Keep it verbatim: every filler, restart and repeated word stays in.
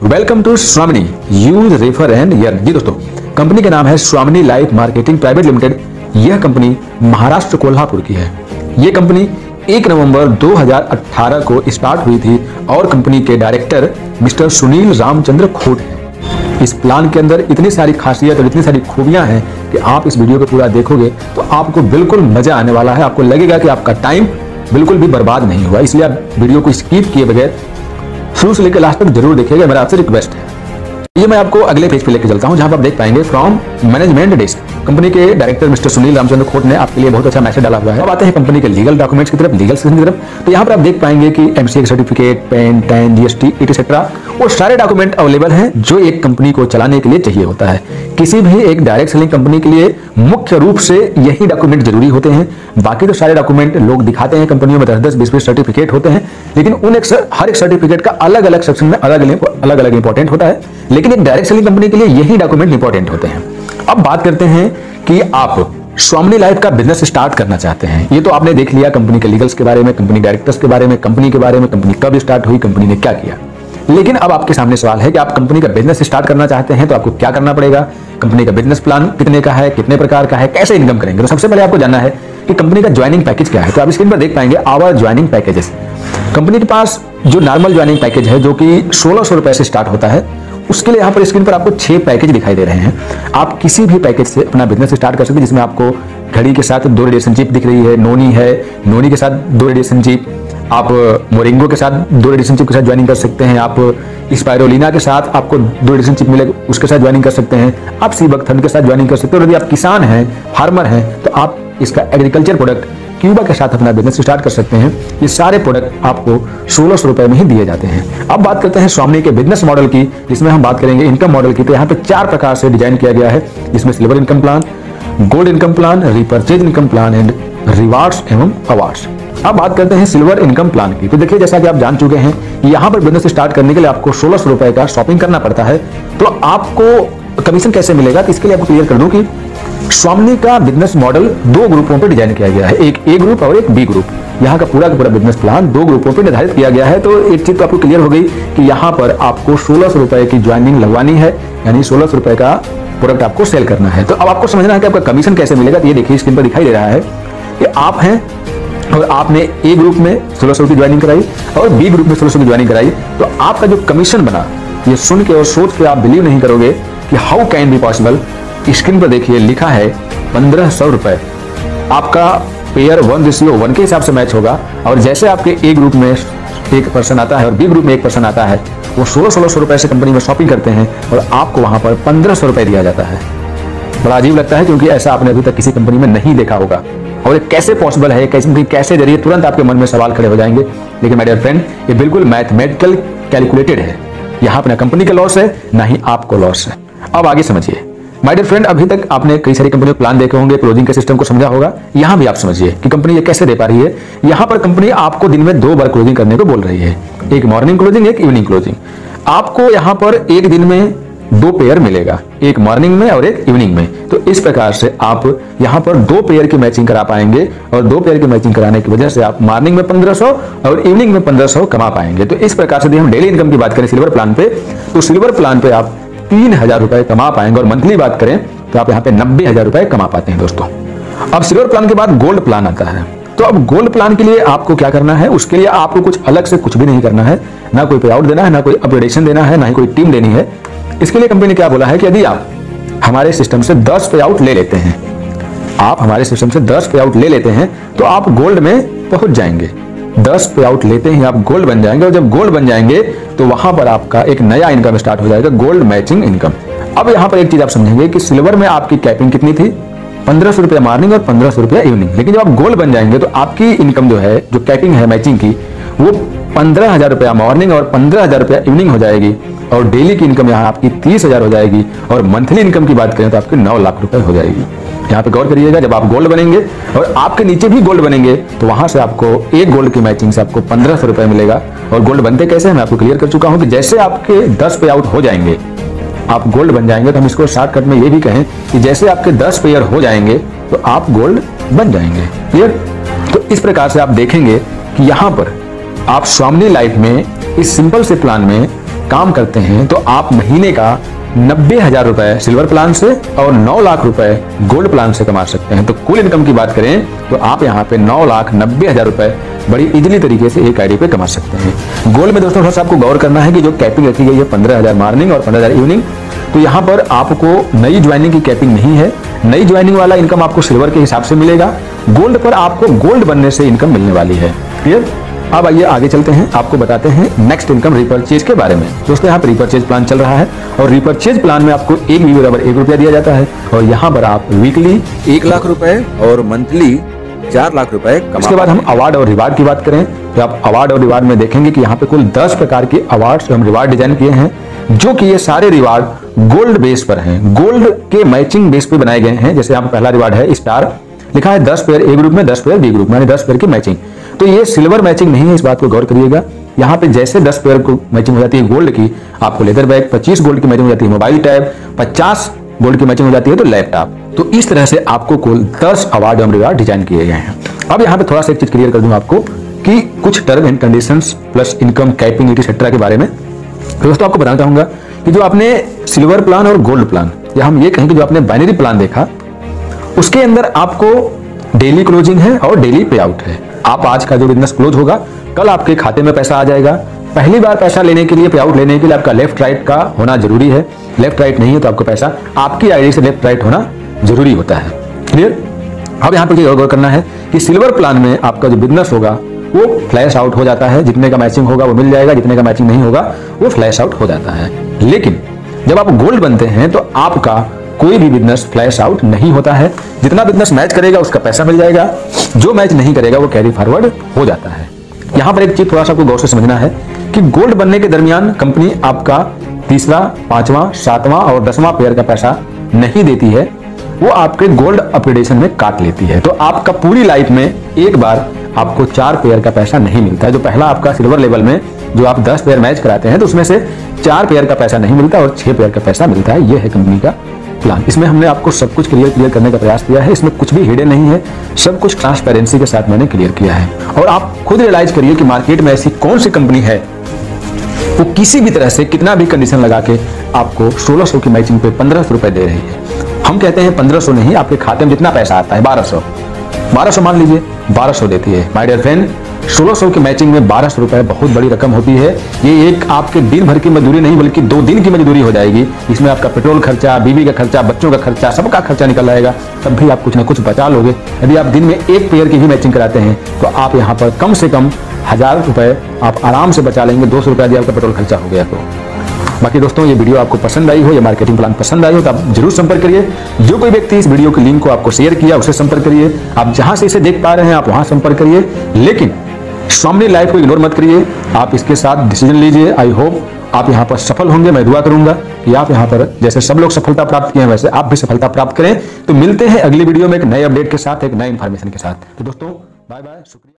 Welcome to Swamini use refer and earn. जी दोस्तों, company का नाम है Swamini life marketing private limited. यह कंपनी महाराष्ट्र कोल्हापुर की है। यह कंपनी एक नवंबर दो हज़ार अठारह को स्टार्ट हुई थी और कंपनी के डायरेक्टर मिस्टर सुनील रामचंद्र खोट हैं। इस प्लान के अंदर इतनी सारी खासियत और इतनी सारी खूबियां हैं कि आप इस वीडियो को पूरा देखोगे तो आपको बिल्कुल मजा आने वाला है। आपको लगेगा कि आपका टाइम बिल्कुल भी बर्बाद नहीं हुआ, इसलिए आप वीडियो को स्किप किए बगैर शुरू से लेकर लास्ट तक जरूर देखिएगा, मेरा आपसे रिक्वेस्ट है। ये मैं आपको अगले पेज पे लेकर चलता हूं, जहां पर आप देख पाएंगे फ्रॉम मैनेजमेंट डेस्क। कंपनी के डायरेक्टर मिस्टर सुनील रामचंद्र खोट ने आपके लिए बहुत अच्छा मैसेज डाला हुआ है। अब आते हैं कंपनी के लीगल डॉक्यूमेंट्स की तरफ, लीगल सेक्शन की तरफ। तो यहाँ पर आप देख पाएंगे कि MCA certificate, PAN, TAN, GST etcetera वो सारे डॉक्यूमेंट अवेलेबल हैं जो एक कंपनी को चलाने के लिए चाहिए होता है। किसी भी एक डायरेक्ट सेलिंग कंपनी के लिए मुख्य रूप से यही डॉक्यूमेंट जरूरी होते हैं। बाकी तो सारे डॉक्यूमेंट लोग दिखाते हैं, कंपनियों में दस दस बीस बीस सर्टिफिकेट होते हैं, लेकिन उन एक हर एक सर्टिफिकेट का अलग अलग सेक्शन में अलग अलग अलग इंपॉर्टेंट होता है, लेकिन एक डायरेक्ट सेलिंग कंपनी के लिए यही डॉक्यूमेंट इंपॉर्टेंट होते हैं। अब बात करते हैं कि आप स्वामिनी लाइफ का बिजनेस स्टार्ट करना चाहते हैं। ये तो आपने देख लिया कंपनी के लीगल्स के बारे में, कंपनी डायरेक्टर्स के बारे में, कंपनी के बारे में, कंपनी कब स्टार्ट हुई, कंपनी ने क्या किया। लेकिन अब आपके सामने सवाल है कि आप कंपनी का बिजनेस स्टार्ट करना चाहते हैं तो आपको क्या करना पड़ेगा, कंपनी का बिजनेस प्लान कितने का है, कितने प्रकार का है, कैसे इनकम करेंगे। तो सबसे पहले आपको जानना है कि कंपनी का ज्वाइनिंग पैकेज क्या है। तो आप स्क्रीन पर देख पाएंगे आवर ज्वाइनिंग पैकेजेस। कंपनी के पास जो नॉर्मल ज्वाइनिंग पैकेज है जो कि सोलह सौ रुपए से स्टार्ट होता है, उसके लिए यहाँ पर स्क्रीन पर आपको छह पैकेज दिखाई दे रहे हैं। आप किसी भी पैकेज से अपना बिजनेस स्टार्ट कर सकते हैं, जिसमें आपको घड़ी के साथ दो रिलेशनशिप दिख रही है, नोनी है, नोनी के साथ दो रिलेशनशिप, आप मोरिंगो के साथ दो रिलेशनशिप के साथ ज्वाइनिंग कर सकते हैं, आप स्पाइरोलिना के साथ आपको दो रिलेशनशिप मिलेगा उसके साथ ज्वाइनिंग कर सकते हैं, आप सीबकथन के साथ ज्वाइनिंग कर सकते हैं। और यदि आप किसान हैं, फार्मर हैं, तो आप इसका एग्रीकल्चर प्रोडक्ट क्यूबा के साथ अपना बिजनेस स्टार्ट कर सकते हैं। ये सारे प्रोडक्ट आपको सोलह सौ रुपए में ही दिए जाते हैं। अब बात करते हैं स्वामिनी के बिजनेस मॉडल की, जिसमें हम बात करेंगे इनकम मॉडल की। तो यहाँ पे चार प्रकार से डिजाइन किया गया है, जिसमें silver income plan, gold income plan, repurchase income plan and rewards एवं अवार्ड्स। अब बात करते हैं सिल्वर इनकम प्लान की। तो देखिए, जैसा कि आप जान चुके हैं, यहाँ पर बिजनेस स्टार्ट करने के लिए आपको सोलह सौ रुपए का शॉपिंग करना पड़ता है। तो आपको कमीशन कैसे मिलेगा, तो इसके लिए आपको क्लियर कर दूं कि स्वामिनी का बिजनेस मॉडल दो ग्रुपों पर डिजाइन किया गया है, एक ए ग्रुप और एक बी ग्रुप। यहाँ का पूरा का पूरा बिजनेस प्लान दो ग्रुपों पर निर्धारित किया गया है। तो एक चीज तो आपको क्लियर हो गई कि यहाँ पर आपको सोलह सौ रुपए की ज्वाइनिंग लगवानी है, यानी सोलह सौ रुपए का प्रोडक्ट आपको सेल करना है। तो अब आपको समझना है कि आपका कमीशन कैसे मिलेगा। तो ये देखिए स्क्रीन पर दिखाई दे रहा है कि आप हैं और आपने ए ग्रुप में सोलह सौ की ज्वाइनिंग कराई और बी ग्रुप में सोलह सौ की ज्वाइनिंग कराई, तो आपका जो कमीशन बना, ये सुन के और सोच के आप बिलीव नहीं करोगे कि how can be possible. Screen पर देखिए लिखा है पंद्रह सौ रुपए। आपका पेयर वन रेशियो वन के हिसाब से मैच होगा, और जैसे आपके ए ग्रुप में एक पर्सन आता है और बी ग्रुप में एक पर्सन आता है, वो सोलह सोलह सौ रुपए से कंपनी में शॉपिंग करते हैं और आपको वहां पर पंद्रह सौ रुपए दिया जाता है। बड़ा अजीब लगता है, क्योंकि ऐसा आपने अभी तक किसी कंपनी में नहीं देखा होगा। और ये कैसे पॉसिबल है, कैसे कैसे जरिए, तुरंत आपके मन में सवाल खड़े हो जाएंगे। लेकिन माय डियर फ्रेंड, ये बिल्कुल मैथमेटिकल कैलकुलेटेड है। यहाँ पे ना कंपनी का लॉस है, ना ही आपको लॉस है। अब आगे समझिए माय डियर फ्रेंड, अभी तक आपने कई सारी कंपनियों प्लान देखे होंगे, क्लोजिंग के सिस्टम को समझा होगा। यहाँ भी आप समझिए कि कंपनी ये कैसे दे पा रही है। यहाँ पर कंपनी आपको दिन में दो बार क्लोजिंग करने को बोल रही है, एक मॉर्निंग क्लोजिंग, एक इवनिंग क्लोजिंग। आपको यहाँ पर एक दिन में दो पेयर मिलेगा, एक मॉर्निंग में और एक इवनिंग में। तो इस प्रकार से आप यहाँ पर दो पेयर की मैचिंग करा पाएंगे, और दो पेयर की मैचिंग कराने की वजह से आप मॉर्निंग में पंद्रह सौ और इवनिंग में पंद्रह सौ कमा पाएंगे। तो इस प्रकार से यदि हम डेली इनकम की बात करें सिल्वर प्लान पे, तो सिल्वर प्लान पे आप तीन हजार रुपए कमा पाएंगे, और मंथली बात करें तो आप यहाँ पे नब्बे हजार रुपए कमा पाते हैं दोस्तों। अब सिल्वर प्लान के बाद गोल्ड प्लान आता है। तो अब गोल्ड प्लान के लिए आपको क्या करना है, उसके लिए आपको कुछ अलग से कुछ भी नहीं करना है, ना कोई पे आउट देना है, ना कोई अपग्रेडेशन देना है, ना ही कोई टीम देनी है। इसके लिए कंपनी ने क्या बोला है कि यदि आप हमारे सिस्टम से दस पे आउट ले लेते हैं, आप हमारे सिस्टम से दस पे आउट ले लेते हैं, तो आप गोल्ड में पहुंच जाएंगे। दस पे आउट लेते ही आप गोल्ड बन जाएंगे, और जब गोल्ड बन जाएंगे तो वहां पर आपका एक नया इनकम स्टार्ट हो जाएगा, गोल्ड मैचिंग इनकम। अब यहाँ पर एक चीज आप समझेंगे कि सिल्वर में आपकी कैपिंग कितनी थी, पंद्रह सौ रुपया मॉर्निंग और पंद्रह सौ रुपया इवनिंग। लेकिन जब आप गोल्ड बन जाएंगे तो आपकी इनकम जो है, जो कैपिंग है मैचिंग की, वो पंद्रह हजार रुपया मॉर्निंग और पंद्रह हजार रुपया इवनिंग हो जाएगी, और डेली की इनकम यहाँ आपकी तीस हजार हो जाएगी, और मंथली इनकम की बात करें तो आपकी नौ लाख रुपए हो जाएगी। यहाँ पे गौर करिएगा, जब आप गोल्ड बनेंगे और आपके नीचे भी गोल्ड बनेंगे, तो वहां से आपको एक गोल्ड की मैचिंग से आपको पंद्रह सौ रुपए मिलेगा। और गोल्ड बनते कैसे है मैं आपको क्लियर कर चुका हूं कि जैसे आपके दस पे आउट हो जाएंगे, आप गोल्ड बन जाएंगे। तो हम इसको शॉर्टकट में ये भी कहें कि जैसे आपके दस पेयर हो जाएंगे तो आप गोल्ड बन जाएंगे। क्लियर? तो इस प्रकार से आप देखेंगे कि यहाँ पर आप स्वामिनी लाइफ में इस सिंपल से प्लान में काम करते हैं तो आप महीने का नब्बे हजार रुपए सिल्वर प्लान से और नौ लाख रुपए गोल्ड प्लान से कमा सकते हैं। तो कुल इनकम की बात करें तो आप यहाँ पे नौ लाख नब्बे हजार रुपए बड़ी इजीली तरीके से एक आईडी पे कमा सकते हैं। गोल्ड में दोस्तों थोड़ा सा आपको गौर करना है कि जो कैपिंग रखी गई है पंद्रह हजार मॉर्निंग और पंद्रह हजार इवनिंग, तो यहाँ पर आपको नई ज्वाइनिंग की कैपिंग नहीं है। नई ज्वाइनिंग वाला इनकम आपको सिल्वर के हिसाब से मिलेगा। गोल्ड पर आपको गोल्ड बनने से इनकम मिलने वाली है। क्लियर? अब आइए आगे चलते हैं, आपको बताते हैं नेक्स्ट इनकम रिपर्चेज के बारे में। दोस्तों यहाँ पर रिपर्चेज प्लान चल रहा है और रिपर्चेज प्लान में आपको एक वीक बराबर एक रुपया दिया जाता है और यहाँ पर आप वीकली एक लाख रुपए और मंथली चार लाख रुपए कमा। इसके बाद हम अवार्ड और रिवार्ड की बात करें तो आप अवार्ड और रिवार्ड में देखेंगे कि यहाँ पे कुल दस प्रकार के अवार्ड्स हम रिवार्ड डिजाइन किए हैं, जो कि ये सारे रिवार्ड गोल्ड बेस पर हैं, गोल्ड के मैचिंग बेस पे बनाए गए हैं। जैसे यहाँ पहला रिवार्ड है स्टार, लिखा है दस पेयर ए ग्रुप में दस पेयर बी ग्रुप में, दस पेयर की मैचिंग। तो ये सिल्वर मैचिंग नहीं है, इस बात को गौर करिएगा। यहाँ पे जैसे दस पेयर को मैचिंग हो जाती है गोल्ड की, आपको लेदर बैग, पच्चीस गोल्ड की मैचिंग हो जाती है मोबाइल टैब, पचास गोल्ड की मैचिंग हो जाती है तो लैपटॉप। तो इस तरह से आपको कुल दस अवार्ड एवं रिवार्ड डिजाइन किए गए हैं। अब यहाँ पे थोड़ा सा एक चीज क्लियर कर दूं आपको कि कुछ term and conditions plus income capping etcetera के बारे में। दोस्तों आपको बताना चाहूंगा कि जो आपने सिल्वर प्लान और गोल्ड प्लान, या हम ये कहें कि जो आपने बाइनरी प्लान देखा, उसके अंदर आपको डेली क्लोजिंग है और डेली पे आउट है। आप आज का जो बिजनेस क्लोज होगा कल आपके खाते में पैसा आ जाएगा। पहली बार पैसा लेने के लिए, पे आउट लेने के लिए आपका लेफ्ट राइट का होना जरूरी है। लेफ्ट राइट नहीं है तो आपको पैसा आपकी आईडी से लेफ्ट राइट होना जरूरी होता है। क्लियर? अब यहाँ पे गौर करना है कि सिल्वर प्लान में आपका जो बिजनेस होगा वो फ्लैश आउट हो जाता है, जितने का मैचिंग होगा वो मिल जाएगा, जितने का मैचिंग नहीं होगा वो फ्लैश आउट हो जाता है। लेकिन जब आप गोल्ड बनते हैं तो आपका कोई भी बिजनेस फ्लैश आउट नहीं होता है। जितना बिजनेस मैच करेगा उसका पैसा मिल जाएगा, जो मैच नहीं करेगा वो कैरी फॉरवर्ड हो जाता है। यहाँ पर एक चीज थोड़ा सा आपको गौर से समझना है कि गोल्ड बनने के दरमियान कंपनी आपका तीसरा, पांचवा, सातवां और दसवां पेयर का पैसा नहीं देती है, वो आपके गोल्ड अपग्रेडेशन में काट लेती है। तो आपका पूरी लाइफ में एक बार आपको चार पेयर का पैसा नहीं मिलता है। जो पहला आपका सिल्वर लेवल में जो आप दस पेयर मैच कराते हैं तो उसमें से चार पेयर का पैसा नहीं मिलता और छह पेयर का पैसा मिलता है। यह है कंपनी का प्लान। इसमें हमने आपको सब कुछ क्लियर क्लियर करने का प्रयास किया है। इसमें कुछ भी हिडन नहीं है, सब कुछ ट्रांसपेरेंसी के साथ मैंने क्लियर किया है। और आप खुद रियलाइज करिए कि मार्केट में ऐसी कौन सी कंपनी है वो किसी भी तरह से कितना भी कंडीशन लगा के आपको सोलह सौ की मैचिंग पे पंद्रह सौ रुपए दे रही है। हम कहते हैं पंद्रह सौ नहीं, आपके खाते में जितना पैसा आता है बारह सौ बारह सौ मान लीजिए बारह सौ देती है। माय डियर फ्रेंड, सोलह सौ की मैचिंग में बारह सौ रुपए बहुत बड़ी रकम होती है। ये एक आपके दिन भर की मजदूरी नहीं बल्कि दो दिन की मजदूरी हो जाएगी। इसमें आपका पेट्रोल खर्चा, बीवी का खर्चा, बच्चों का खर्चा, सबका खर्चा निकल आएगा, तब भी आप कुछ ना कुछ बचा लोगे। यदि आप दिन में एक पेयर की भी मैचिंग कराते हैं तो आप यहाँ पर कम से कम हजार रुपए आप आराम से बचा लेंगे। दो सौ रुपया यदि आपका पेट्रोल खर्चा हो गया तो। बाकी दोस्तों ये वीडियो आपको पसंद आई हो, ये मार्केटिंग प्लान पसंद आई हो तो आप जरूर संपर्क करिए। जो कोई व्यक्ति इस वीडियो के लिंक को आपको शेयर किया उससे संपर्क करिए। आप जहां से इसे देख पा रहे हैं आप वहां संपर्क करिए, लेकिन स्वामिनी लाइफ को इग्नोर मत करिए। आप इसके साथ डिसीजन लीजिए। आई होप आप यहाँ पर सफल होंगे। मैं दुआ करूंगा कि आप यहाँ पर जैसे सब लोग सफलता प्राप्त किए हैं वैसे आप भी सफलता प्राप्त करें। तो मिलते हैं अगली वीडियो में एक नए अपडेट के साथ, एक नए इंफॉर्मेशन के साथ। तो दोस्तों बाय बाय, शुक्रिया।